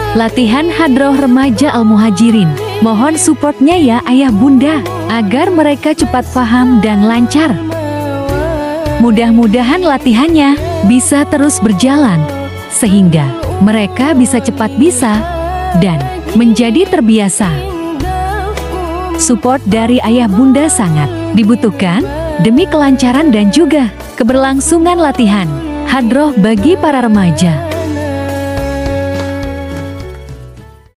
Latihan hadroh remaja Al-Muhajirin. Mohon supportnya ya ayah bunda, agar mereka cepat paham dan lancar. Mudah-mudahan latihannya bisa terus berjalan, sehingga mereka bisa cepat bisa dan menjadi terbiasa. Support dari ayah bunda sangat dibutuhkan demi kelancaran dan juga keberlangsungan latihan hadroh bagi para remaja.